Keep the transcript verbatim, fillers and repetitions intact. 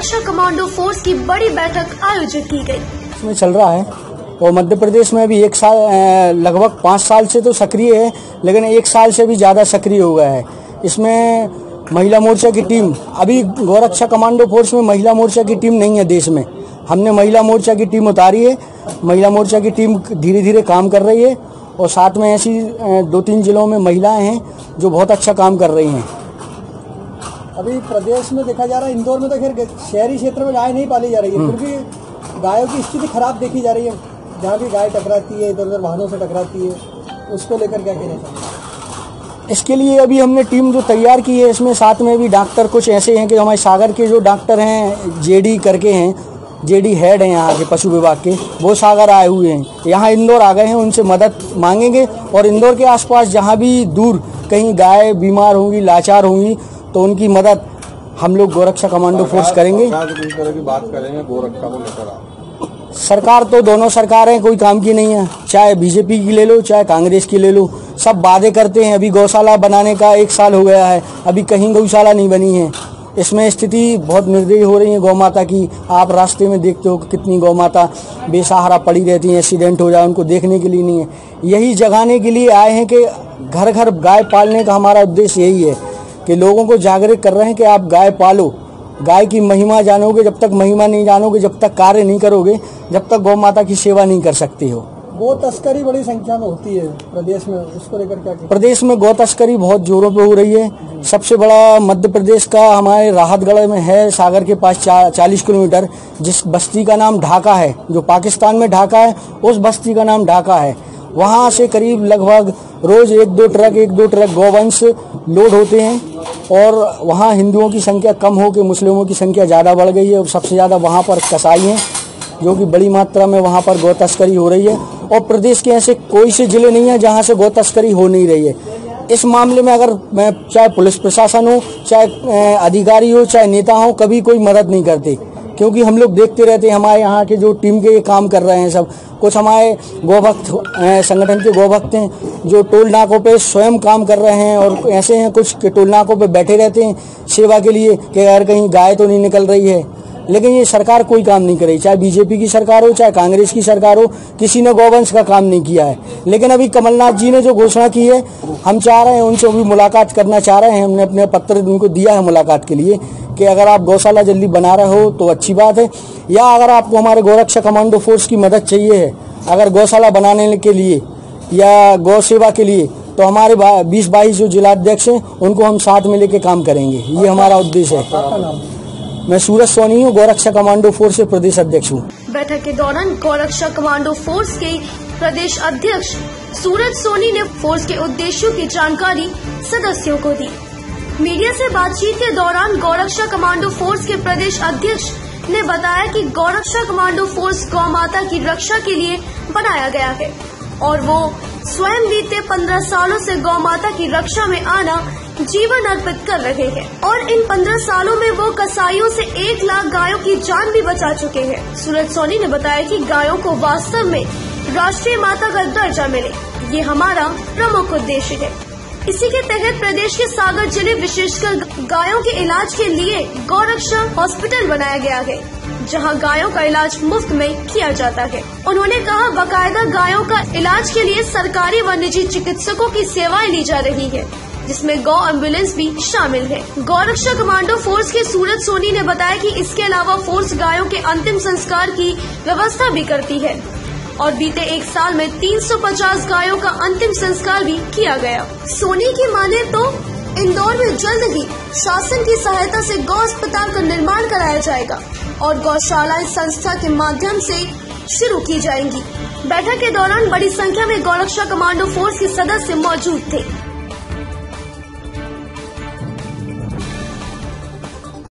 गौरक्षा commando force की बड़ी बैठक आयोजित की गई। इसमें चल रहा है और मध्य प्रदेश में अभी एक साल लगभग पाँच साल से तो सक्रिय है, लेकिन एक साल से भी ज़्यादा सक्रिय हो गया है। इसमें महिला मोर्चा की टीम, अभी गौरक्षा कमांडो फोर्स में महिला मोर्चा की टीम नहीं है देश में। हमने महिला मोर्चा की टीम उतारी है। महिला मोर्चा की टीम धीरे धीरे काम कर रही है और साथ में ऐसी दो तीन जिलों में महिलाएं हैं जो बहुत अच्छा काम कर रही हैं। अभी प्रदेश में देखा जा रहा है, इंदौर में तो खैर शहरी क्षेत्र में गाय नहीं पाली जा रही है, क्योंकि गायों की स्थिति खराब देखी जा रही है। जहाँ भी गाय टकराती है, इधर उधर वाहनों से टकराती है, उसको लेकर क्या कहना चाहिए? इसके लिए अभी हमने टीम जो तैयार की है, इसमें साथ में भी डॉक्टर कुछ ऐसे हैं कि हमारे सागर के जो डॉक्टर हैं, जेडी करके हैं, जेडी हेड हैं यहाँ के पशु विभाग के, वो सागर आए हुए हैं। यहाँ इंदौर आ गए हैं, उनसे मदद मांगेंगे और इंदौर के आसपास जहाँ भी दूर कहीं गाय बीमार होंगी, लाचार होंगी, तो उनकी मदद हम लोग गौरक्षा कमांडो फोर्स करेंगे। तरह की बात करेंगे गौरक्षा को लेकर। सरकार तो दोनों सरकारें कोई काम की नहीं है, चाहे बीजेपी की ले लो चाहे कांग्रेस की ले लो, सब वादे करते हैं। अभी गौशाला बनाने का एक साल हो गया है, अभी कहीं गौशाला नहीं बनी है। इसमें स्थिति बहुत निर्दयी हो रही है गौ माता की। आप रास्ते में देखते हो कि कितनी गौ माता बेसहारा पड़ी रहती हैं, एक्सीडेंट हो जाए उनको देखने के लिए नहीं है। यही जगाने के लिए आए हैं कि घर घर गाय पालने का हमारा उद्देश्य यही है कि लोगों को जागरूक कर रहे हैं कि आप गाय पालो, गाय की महिमा जानोगे। जब तक महिमा नहीं जानोगे, जब तक कार्य नहीं करोगे, जब तक गौ माता की सेवा नहीं कर सकते हो। गौ तस्करी बड़ी संख्या में होती है प्रदेश में, उसको लेकर क्या कहते? प्रदेश में गौ तस्करी बहुत जोरों पे हो रही है। सबसे बड़ा मध्य प्रदेश का हमारे राहतगढ़ में है, सागर के पास चा, चालीस किलोमीटर, जिस बस्ती का नाम ढाका है, जो पाकिस्तान में ढाका है, उस बस्ती का नाम ढाका है। वहाँ से करीब लगभग रोज एक दो ट्रक एक दो ट्रक गौवंश लोड होते हैं और वहाँ हिंदुओं की संख्या कम हो के मुस्लिमों की संख्या ज़्यादा बढ़ गई है और सबसे ज़्यादा वहाँ पर कसाई हैं, जो कि बड़ी मात्रा में वहाँ पर गौ तस्करी हो रही है। और प्रदेश के ऐसे कोई से जिले नहीं है जहाँ से गौ तस्करी हो नहीं रही है। इस मामले में अगर मैं चाहे पुलिस प्रशासन हो, चाहे अधिकारी हो, चाहे नेता हो, कभी कोई मदद नहीं करते, क्योंकि हम लोग देखते रहते हैं। हमारे यहाँ के जो टीम के ये काम कर रहे हैं सब, कुछ हमारे गौभक्त संगठन के गौभक्त हैं जो टोल नाकों पे स्वयं काम कर रहे हैं और ऐसे हैं कुछ के टोल नाकों पे बैठे रहते हैं सेवा के लिए कि अगर कहीं गाय तो नहीं निकल रही है। लेकिन ये सरकार कोई काम नहीं कर रही, चाहे बीजेपी की सरकार हो चाहे कांग्रेस की सरकार हो, किसी ने गौवंश का काम नहीं किया है। लेकिन अभी कमलनाथ जी ने जो घोषणा की है, हम चाह रहे हैं उनसे भी मुलाकात करना चाह रहे हैं। हमने अपने पत्र उनको दिया है मुलाकात के लिए कि अगर आप गौशाला जल्दी बना रहे हो तो अच्छी बात है, या अगर आपको हमारे गौरक्षा कमांडो फोर्स की मदद चाहिए है अगर गौशाला बनाने के लिए या गौ सेवा के लिए, तो हमारे बीस बाईस जो जिलाध्यक्ष हैं उनको हम साथ में लेके काम करेंगे। ये हमारा उद्देश्य है। मैं सूरज सोनी हूँ, गौरक्षा कमांडो फोर्स के प्रदेश अध्यक्ष हूँ। बैठक के दौरान गौरक्षा कमांडो फोर्स के प्रदेश अध्यक्ष सूरज सोनी ने फोर्स के उद्देश्यों की जानकारी सदस्यों को दी। मीडिया से बातचीत के दौरान गौरक्षा कमांडो फोर्स के प्रदेश अध्यक्ष ने बताया कि गौरक्षा कमांडो फोर्स गौ माता की रक्षा के लिए बनाया गया है और वो स्वयं बीते पंद्रह सालों से गौ माता की रक्षा में आना जीवन अर्पित कर रहे हैं और इन पंद्रह सालों में वो कसाईयों से एक लाख गायों की जान भी बचा चुके हैं। सूरज सोनी ने बताया कि गायों को वास्तव में राष्ट्रीय माता का दर्जा मिले, ये हमारा प्रमुख उद्देश्य है। इसी के तहत प्रदेश के सागर जिले विशेषकर गायों के इलाज के लिए गौरक्षा हॉस्पिटल बनाया गया है, जहां गायों का इलाज मुफ्त में किया जाता है। उन्होंने कहा बाकायदा गायों का इलाज के लिए सरकारी व निजी चिकित्सकों की सेवाएं ली जा रही है, जिसमें गौ एम्बुलेंस भी शामिल है। गौरक्षा कमांडो फोर्स के सूरज सोनी ने बताया कि इसके अलावा फोर्स गायों के अंतिम संस्कार की व्यवस्था भी करती है और बीते एक साल में तीन सौ पचास गायों का अंतिम संस्कार भी किया गया। सोनी की माने तो इंदौर में जल्द ही शासन की सहायता से गौ अस्पताल का निर्माण कराया जाएगा और गौशाला इस संस्था के माध्यम से शुरू की जाएंगी। बैठक के दौरान बड़ी संख्या में गौरक्षा कमांडो फोर्स के सदस्य मौजूद थे।